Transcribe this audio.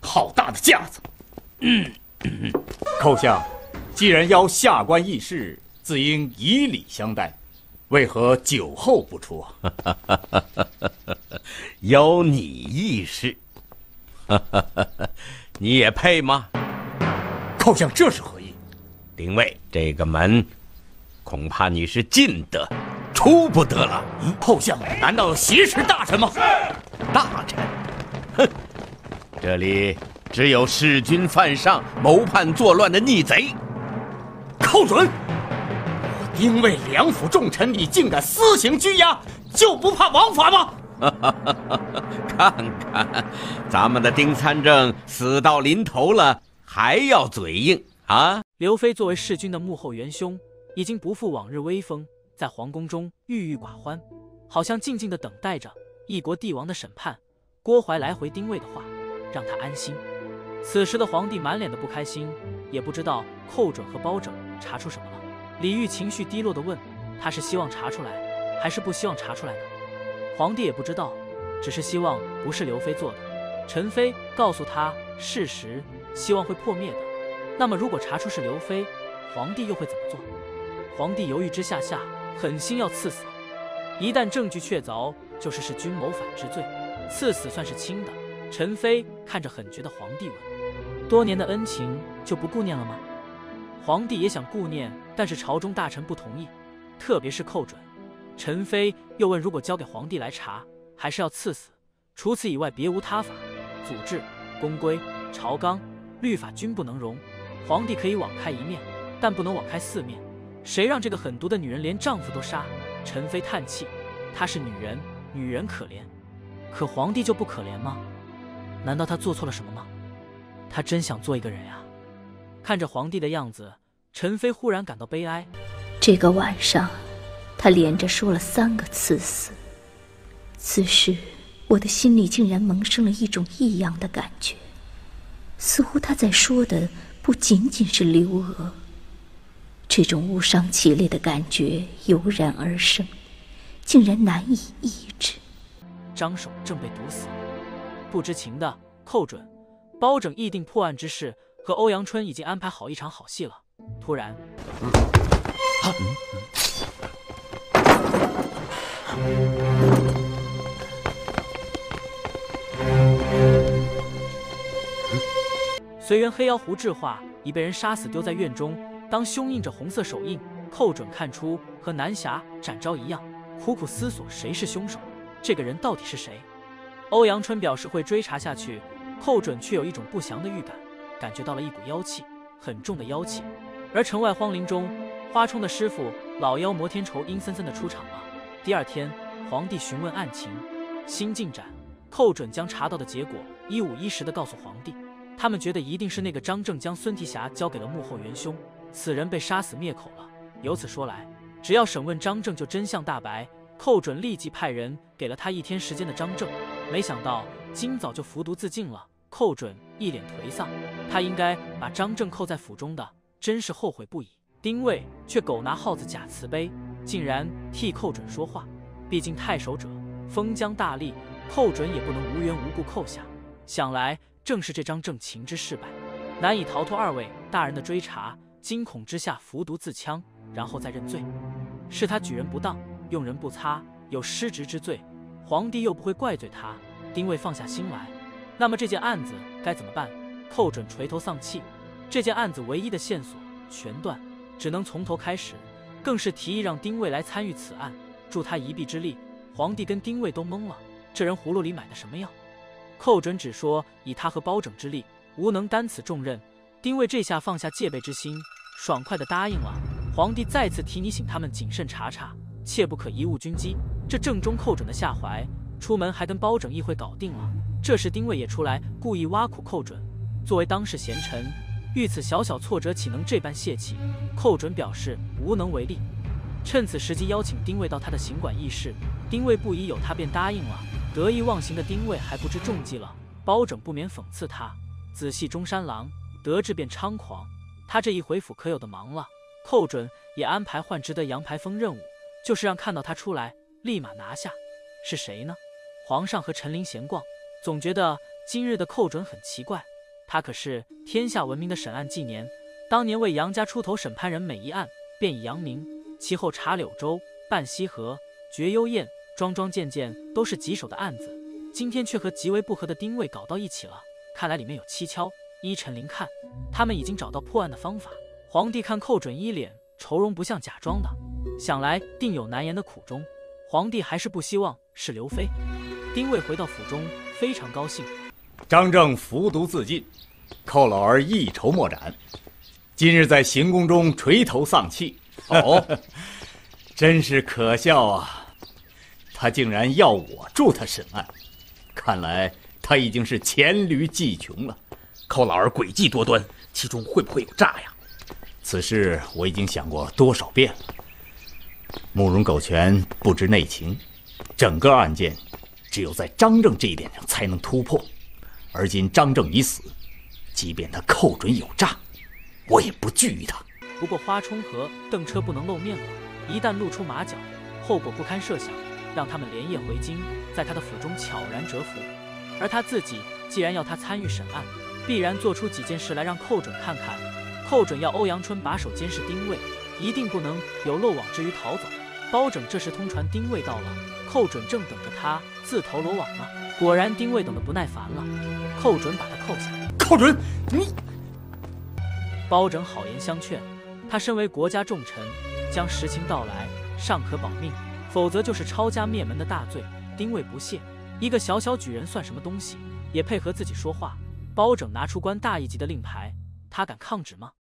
好大的架子！寇相，既然邀下官议事，自应以礼相待，为何酒后不出啊？ 邀你议事，你也配吗？ 寇相这是何意？ 丁谓，这个门恐怕你是进得，出不得了。 寇相难道挟持大臣吗？ 大臣，哼，这里只有弑君犯上、谋叛作乱的逆贼。 寇准，我丁谓两府重臣，你竟敢私刑拘押，就不怕王法吗？ 看看，咱们的丁参政死到临头了，还要嘴硬啊！ 刘飞作为弑君的幕后元凶，已经不复往日威风，在皇宫中郁郁寡欢，好像静静地等待着一国帝王的审判。郭淮来回丁谓的话，让他安心。此时的皇帝满脸的不开心，也不知道寇准和包拯查出什么了。李煜情绪低落地问：“他是希望查出来，还是不希望查出来呢？”皇帝也不知道，只是希望不是刘飞做的。陈妃告诉他事实，希望会破灭的。那么如果查出是刘飞，皇帝又会怎么做？皇帝犹豫之下狠心要赐死。一旦证据确凿，就是弑君谋反之罪，赐死算是轻的。陈妃看着狠绝的皇帝问：“多年的恩情就不顾念了吗？”皇帝也想顾念，但是朝中大臣不同意，特别是寇准。陈妃又问：“如果交给皇帝来查，还是要赐死？除此以外，别无他法。祖制、宫规、朝纲、律法均不能容。皇帝可以网开一面，但不能网开四面。谁让这个狠毒的女人连丈夫都杀？”陈妃叹气：“她是女人，女人可怜，可皇帝就不可怜吗？难道他做错了什么吗？他真想做一个人呀。”看着皇帝的样子，陈妃忽然感到悲哀。 这个晚上，他连着说了3个赐死。此时，我的心里竟然萌生了一种异样的感觉，似乎他在说的不仅仅是刘娥。这种无伤其类的感觉油然而生，竟然难以抑制。 张守正被毒死，不知情的寇准、包拯议定破案之事，和欧阳春已经安排好一场好戏了。突然，随园黑妖胡智化已被人杀死，丢在院中。当胸印着红色手印，寇准看出和南侠、展昭一样，苦苦思索谁是凶手，这个人到底是谁？欧阳春表示会追查下去，寇准却有一种不祥的预感，感觉到了一股妖气，很重的妖气。而城外荒林中，花冲的师傅老妖魔天仇阴森森地出场了。第二天，皇帝询问案情，新进展，寇准将查到的结果一五一十地告诉皇帝。他们觉得一定是那个张正将孙提辖交给了幕后元凶，此人被杀死灭口了。由此说来，只要审问张正就真相大白。寇准立即派人给了他1天时间的张正，没想到今早就服毒自尽了。寇准一脸颓丧，他应该把张正扣在府中的，真是后悔不已。丁谓却狗拿耗子假慈悲，竟然替寇准说话。毕竟太守者封疆大吏，寇准也不能无缘无故扣下。想来正是这张正情之事败，难以逃脱2位大人的追查，惊恐之下服毒自枪，然后再认罪。是他举人不当，用人不擦，有失职之罪，皇帝又不会怪罪他。丁谓放下心来，那么这件案子该怎么办？寇准垂头丧气，这件案子唯一的线索全断，只能从头开始，更是提议让丁谓来参与此案，助他一臂之力。皇帝跟丁谓都懵了，这人葫芦里买的什么药？寇准只说以他和包拯之力，无能担此重任。丁谓这下放下戒备之心，爽快地答应了。皇帝再次提你醒他们谨慎查查，切不可贻误军机。这正中寇准的下怀，出门还跟包拯议会搞定了。这时丁谓也出来故意挖苦寇准，作为当世贤臣，遇此小小挫折岂能这般泄气？寇准表示无能为力，趁此时机邀请丁谓到他的行馆议事。丁谓不疑有他，便答应了。得意忘形的丁谓还不知中计了，包拯不免讽刺他：仔细中山狼，得志便猖狂。他这一回府可有的忙了。寇准也安排换值的杨排风任务，就是让看到他出来立马拿下。是谁呢？皇上和陈琳闲逛，总觉得今日的寇准很奇怪。 他可是天下闻名的审案纪年，当年为杨家出头审判人每一案便以扬名，其后查柳州、办西河、绝幽燕，桩桩件件都是棘手的案子，今天却和极为不和的丁谓搞到一起了，看来里面有蹊跷。依陈琳看，他们已经找到破案的方法。皇帝看寇准一脸愁容，不像假装的，想来定有难言的苦衷。皇帝还是不希望是刘飞。丁谓回到府中，非常高兴。 张正服毒自尽，寇老儿一筹莫展，今日在行宫中垂头丧气。 哦， 真是可笑啊！他竟然要我助他审案，看来他已经是黔驴技穷了。 寇老儿诡计多端，其中会不会有诈呀？ 此事我已经想过多少遍了。慕容苟全不知内情，整个案件只有在张正这一点上才能突破。而今张正已死，即便他寇准有诈，我也不惧于他。 不过花冲和邓车不能露面了，一旦露出马脚，后果不堪设想，让他们连夜回京，在他的府中悄然蛰伏。而他自己既然要他参与审案，必然做出几件事来让寇准看看。寇准要欧阳春把守监视丁谓，一定不能有漏网之鱼逃走。包拯这时通传丁谓到了，寇准正等着他自投罗网呢。果然丁谓等得不耐烦了，寇准把他扣下。 寇准，你…… 包拯好言相劝，他身为国家重臣，将实情道来，尚可保命，否则就是抄家灭门的大罪。丁谓不屑，一个小小举人算什么东西，也配合自己说话？包拯拿出官大一级的令牌，他敢抗旨吗？